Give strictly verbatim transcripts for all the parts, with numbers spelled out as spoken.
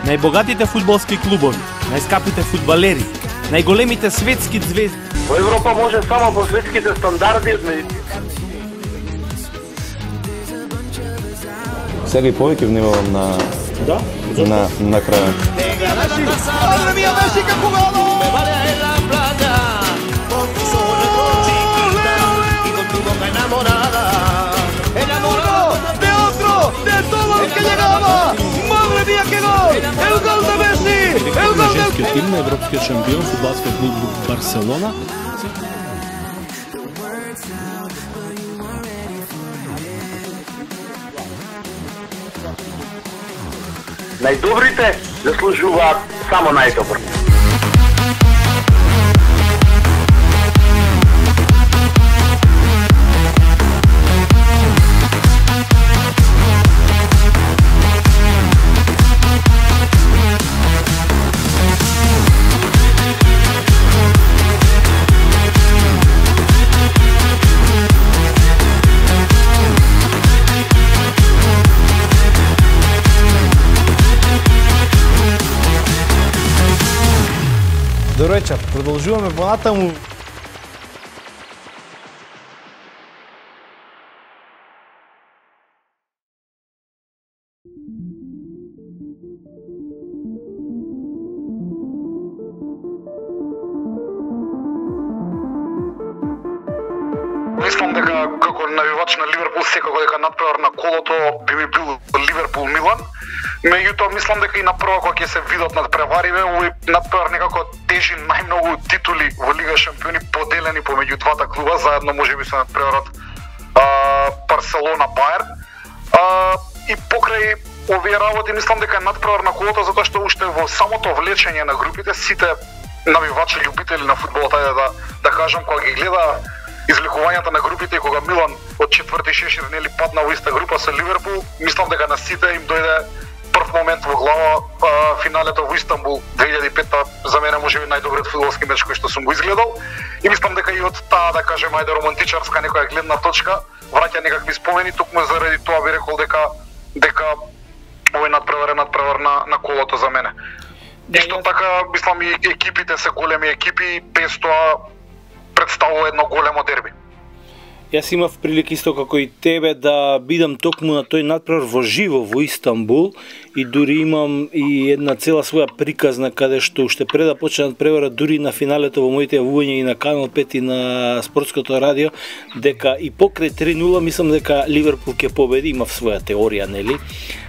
најбогатите фудбалски клубови, најскапите фудбалери, најголемите светски звезди. Во Европа може само по светските стандарди. Сега и повеќе внимавам на Да? на на крајот. Madre mía, Messi, qué jugado. Me vale en la playa, con tu sol y con tu boca enamorada. Enamorado de otro, de todo lo que llegaba. Madre mía, qué gol. El gol de Messi. El gol del Женскиот тим на европскиот шампион фудбалскиот клуб Барселона. Најдобрите заслужуваат само најдобро. Добро вечер, продолжуваме понатаму. Мислам дека како навивач на Ливерпул секако дека надпревар на колото би ми бил Ливерпул Милан. Меѓутоа мислам дека и на прва кога ќе се видат надпревариве, овој надпревар некако тежи најмногу титули во Лига шампиони поделени помеѓу двата клуба, заедно можеби со надпреварот Барселона Бајерн. И покрај овие работи мислам дека е надпревар на колото затоа што уште во самото влечење на групите сите навивачи љубители на фудбалот, ајде да да кажам, кога ги гледа извлекувањата на групите и кога Милан од четврти шешир нели падна во иста група со Ливерпул, мислам дека на сите им дојде прв момент во глава а, финалето во Истанбул две илјади и петта, за мене можеби најдобриот фудбалски меч кој што сум го изгледал. И мислам дека и од таа, да кажем, ајде романтичарска некоја гледна точка враќа некакви спомени, токму заради тоа би рекол дека дека овој надпревар е надпревар на, на колото за мене. Исто така мислам и екипите се големи екипи, без тоа представува едно големо дерби. Јас имав прилика исто како и тебе да бидам токму на тој надпревар во живо во Истанбул и дури имам и една цела своја приказна каде што уште пред да почне надпреварот, дури на финалето во моите јавувања и на Канал пет и на Спортското радио, дека и покрај три нула мислам дека Ливерпул ќе победи, имав своја теорија, нели?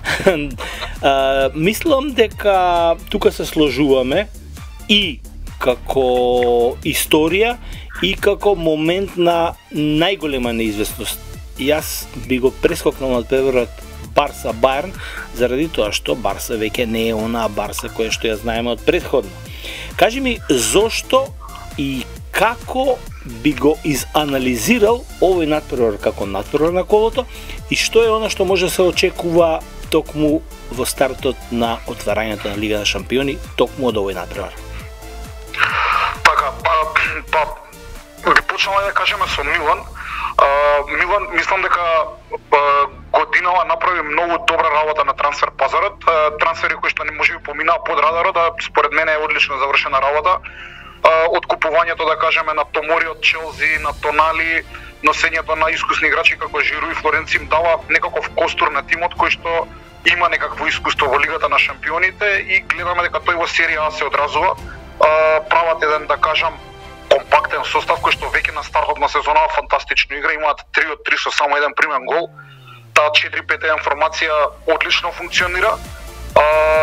а, мислам дека тука се сложуваме и како историја и како момент на најголема неизвестност. Јас би го прескокнал надпреварот Барса Бајерн заради тоа што Барса веќе не е онаа Барса која што ја знаеме од претходно. Кажи ми зошто и како би го изанализирал овој надпревар како надпревар на колото и што е она што може да се очекува токму во стартот на отварањето на Лига на шампиони токму од овој надпревар? Така, па, па би почнала да кажеме со Милан. Uh, Милан, мислам дека uh, годинава направи многу добра работа на трансфер пазарот. Uh, трансфери кои што не може би поминаа под радарот, а според мене е одлично завршена работа. Uh, од купувањето, да кажеме, на Томори од Челси, на Тонали, носењето на искусни играчи како Жиру и Флоренци им дава некаков костур на тимот кој што има некакво искуство во Лигата на шампионите и гледаме дека тој во серија А се одразува. Uh, прават еден, да кажам, компактен состав кој што веќе на стартот на сезонава фантастично игра, имаат три од три со само еден примен гол. Таа четири пет еден формација одлично функционира. А,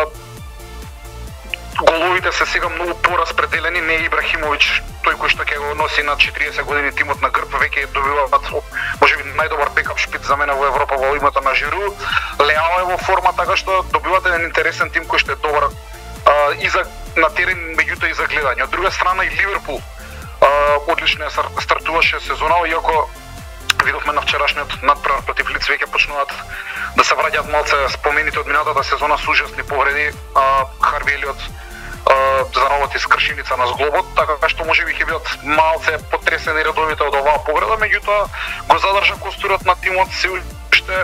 головите се сега многу пораспределени, не е Ибрахимович тој кој што ќе го носи на четириесет години тимот на грб, веќе добиваат можеби најдобар бекап шпиц за мене во Европа во името на Жиру. Леао е во форма, така што добивате еден интересен тим кој што е добар а, и за на терен, меѓутоа и за гледање. Од друга страна и Ливерпул Uh, одлично ја стартуваше сезонава, иако видовме на вчерашниот надпревар против Лиц веќе почнуваат да се враќаат малце спомените од минатата сезона со ужасни повреди. uh, Харви Елиот uh, заработи с кршиница на зглобот, така што можеби ќе бидат малце потресени редовите од оваа повреда, меѓутоа го задржа костурот на тимот се уште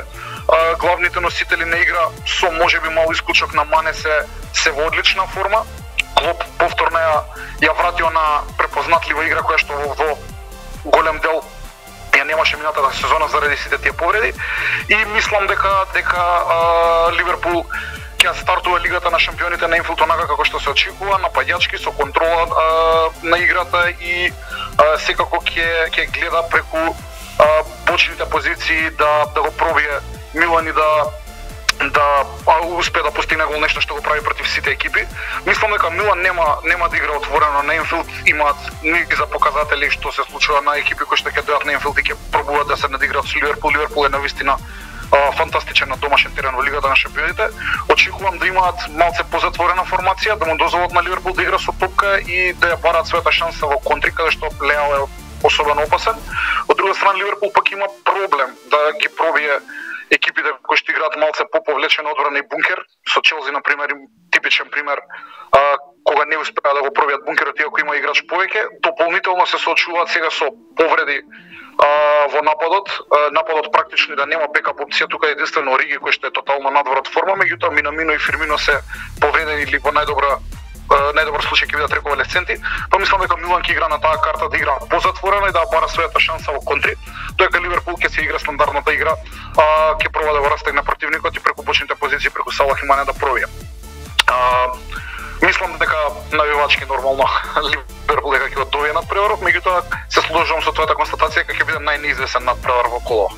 а, главните носители на игра со можеби мал исклучок на Мане се се во одлична форма. Клоп повторно ја, ја вратио на препознатлива игра која што во, во голем дел ја немаше минатата сезона заради сите тие повреди и мислам дека дека а, Ливерпул ќе стартува лигата на шампионите на Енфилд онака како што се очекува, напаѓачки со контрола а, на играта и а, секако ќе ќе гледа преку а, бочните позиции да да го пробие Милан и да да а, успее да постигне гол, нешто што го прави против сите екипи. Мислам дека Милан нема нема да игра отворено на Енфилд, имаат низи за показатели што се случува на екипи кои што ќе дојдат на Енфилд и ќе пробуваат да се надиграат со Ливерпул. Ливерпул е навистина фантастичен на домашен терен во Лигата на шампионите. Очекувам да имаат малце позатворена формација, да му дозволат на Ливерпул да игра со топка и да ја бараат својата шанса во контри, каде што Леал е особено опасен. Од друга страна Ливерпул пак има проблем да ги пробие екипите кои што играат малце по-повлечена одбрана и бункер. Со Челси на пример, типичен пример, а, кога не успеа да го пробијат бункерот иако има играч повеќе, дополнително се соочуваат сега со повреди а, во нападот. А, нападот практично да нема бекап опција, тука е единствено Ориги кој што е тотално надвор од форма, меѓутоа Минамино и Фирмино се повредени или во најдобра најдобар случај ќе бидат реконвалесценти, па мислам дека Милан ќе игра на таа карта да игра позатворена и да бара својата шанса во контри, додека Ливерпул ќе се игра стандардната игра, а ќе проба да го растегне противникот и преку бочните позиции преку Салах и Мане да пробија. А, мислам дека навивачки нормално Ливерпул дека ќе го добие надпреварот, меѓутоа се сложувам со твојата констатација дека ќе биде најнеизвесен надпревар во коло.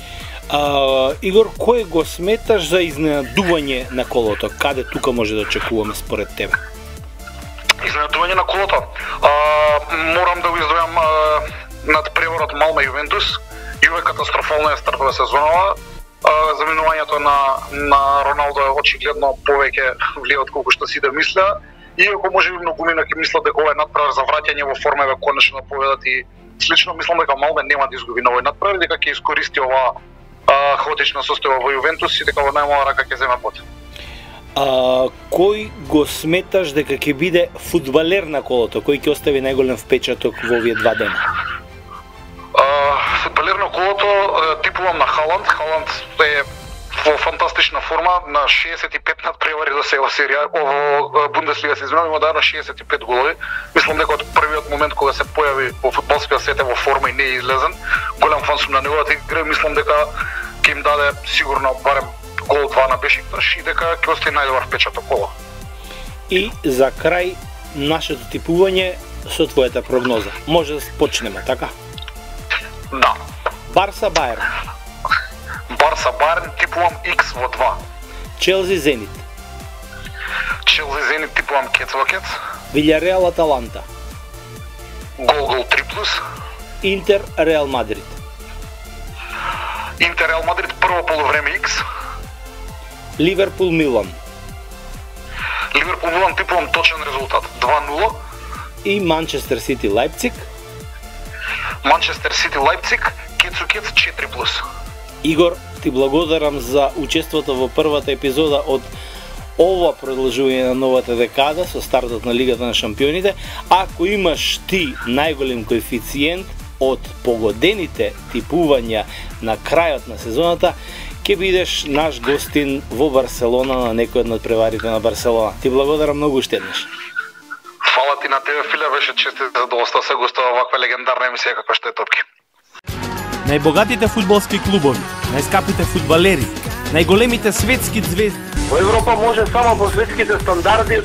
А, Игор, кој го сметаш за изненадување на колото? Каде тука може да очекуваме според тебе? Изненадување на колото. А, морам да го издвојам надпреварот Малме Јувентус. Јуве катастрофално е стартува сезонава. А, заминувањето на на Роналдо е очигледно повеќе влија од колку што сите мислеа. Иако можеби многумина ќе мислат дека ова е надпревар за враќање во форма ве конечно да победат и слично, мислам дека Малме нема да изгуби на овој надпревар, дека ќе искористи оваа хаотична состојба во Јувентус и дека во најмала рака ќе земе пот. А, кој го сметаш дека ќе биде фудбалер на колото? Кој ќе остави најголем впечаток во овие два дена? А, фудбалер на колото типувам на Халанд. Халанд е во фантастична форма, на шеесет и пет надпревари до сега во серија, во Бундеслига се извинувам, има да на шеесет и пет голови. Мислам дека од првиот момент кога се појави во фудбалскиот свет е во форма и не е излезен. Голем фан сум на неговата игра, мислам дека ќе им даде сигурно барем гол два на Бешикташ и дека ќе остави најдобар впечаток коло. И за крај нашето типување со твојата прогноза. Може да почнеме, така? Да. Барса Бајерн. Барса Бајерн типувам X во два. Челси Зенит. Челси Зенит типувам Кец во Кец. Вилјареал Аталанта. Гол гол три плюс. Интер Реал Мадрид. Интер Реал Мадрид прво полувреме X. Ливерпул Милан. Ливерпул Милан типувам точен резултат два нула. И Манчестер Сити Лајпциг. Манчестер Сити Лајпциг Кецу Кец четири плюс. Игор, ти благодарам за учеството во првата епизода од ова продолжување на новата декада со стартот на Лигата на шампионите. Ако имаш ти најголем коефициент од погодените типувања на крајот на сезоната, ќе бидеш наш гостин во Барселона на некој од надпреварите на Барселона. Ти благодарам многу уште еднаш. Фала ти на тебе, Филе, беше чест и задоволство се гостува ваква легендарна емисија каква што е Топки. Најбогатите фудбалски клубови, најскапите фудбалери, најголемите светски звезди. Во Европа може само по светските стандарди.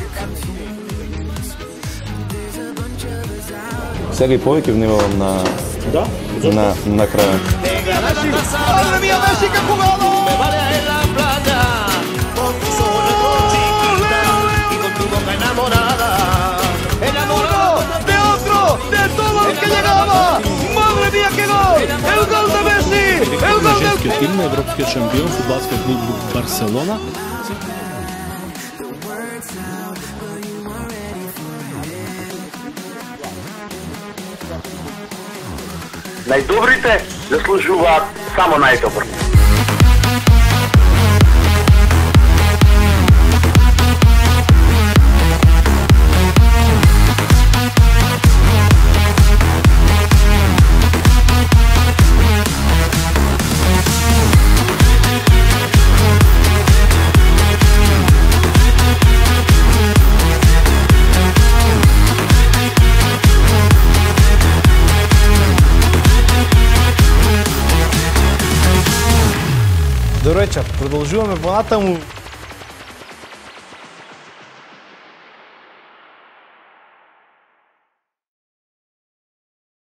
Сега и повеќе внимавам на Да? на на крајот. Madre mía, Messi, qué jugada. Me vale en la playa, con tus ojos chiquita y con tu boca enamorada. Enamorado de otro, de todo el que llegaba. Madre mía, qué gol. El gol de Messi. El gol del Женскиот тим на европскиот шампион фудбалскиот клуб Барселона. Најдобрите заслужуваат само најдобро. Добро вечер. Продолжуваме понатаму